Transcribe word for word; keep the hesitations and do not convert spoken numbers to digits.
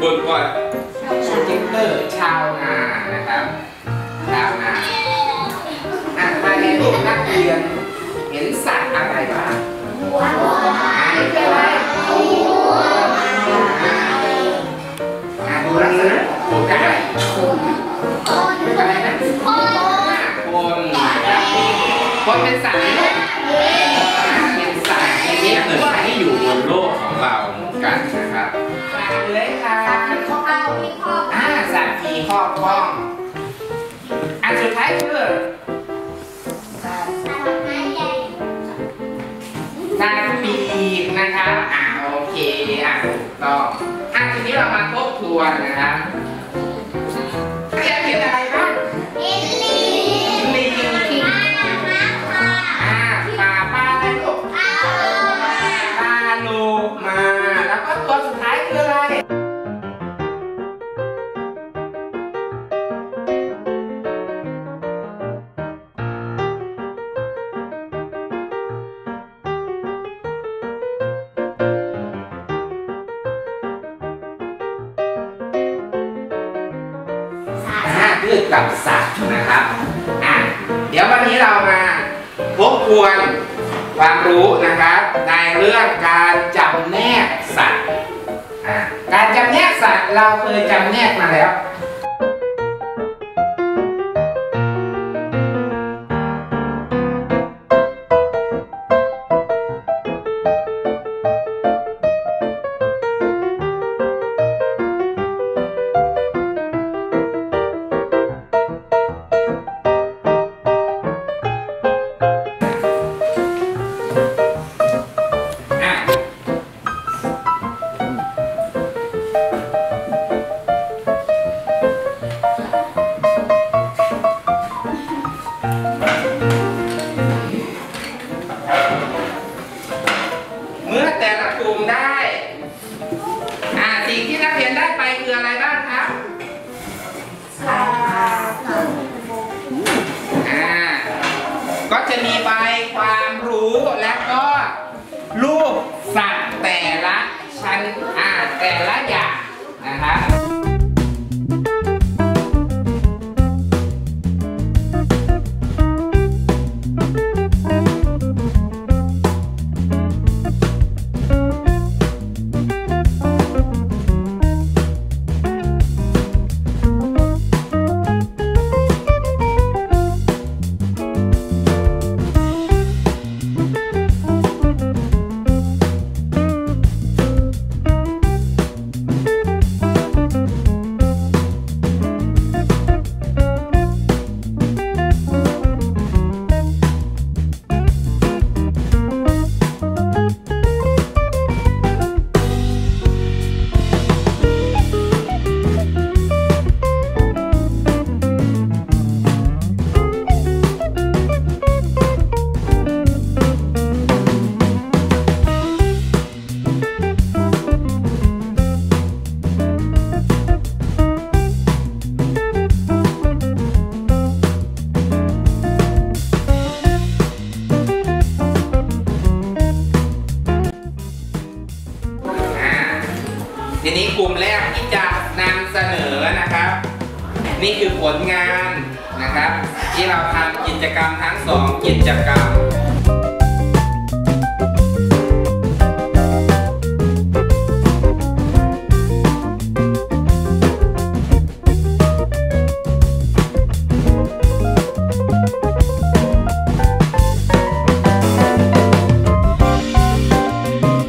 ฝึกก่อนสกิปเตอร์ชาวนานะครับชาวนาอ่ะภายในรูปนักเรียนเห็นสัตว์อะไรบ้างนี่คืออะไรอ่ะดูลักษณะของคนอะไรคนอะไรนะคนคนเป็นสัตว์เป็นสัตว์ชนิดหนึ่งที่อยู่บนโลกของเรากันนะครับสัตว์เลื้อยคลานอ่าสัตว์มีครอบครองอันสุดท้ายคือสัตว์ปีกนะครับอ่าโอเคอ่ะถูกต้องอ่ะทีนี้เรามาทบทวนนะครับเรียนเห็นอะไรบ้างลิงลิงอ่าปลาปลาอะไรลูกปลาโลมาแล้วก็ตัวสุดท้ายคืออะไรพืชกับสัตว์นะครับอ่ะเดี๋ยววันนี้เรามาทบทวนความรู้นะครับในเรื่องการจำแนกสัตว์อ่ะการจำแนกสัตว์เราเคยจำแนกมาแล้วก็จะมีใบความรู้และก็รูปสัตว์แต่ละชั้นอ่าแต่ละอย่างนะครับทีนี้กลุ่มแรกที่จะนำเสนอนะครับนี่คือผลงานนะครับที่เราทำกิจกรรมทั้งสองกิจกรรม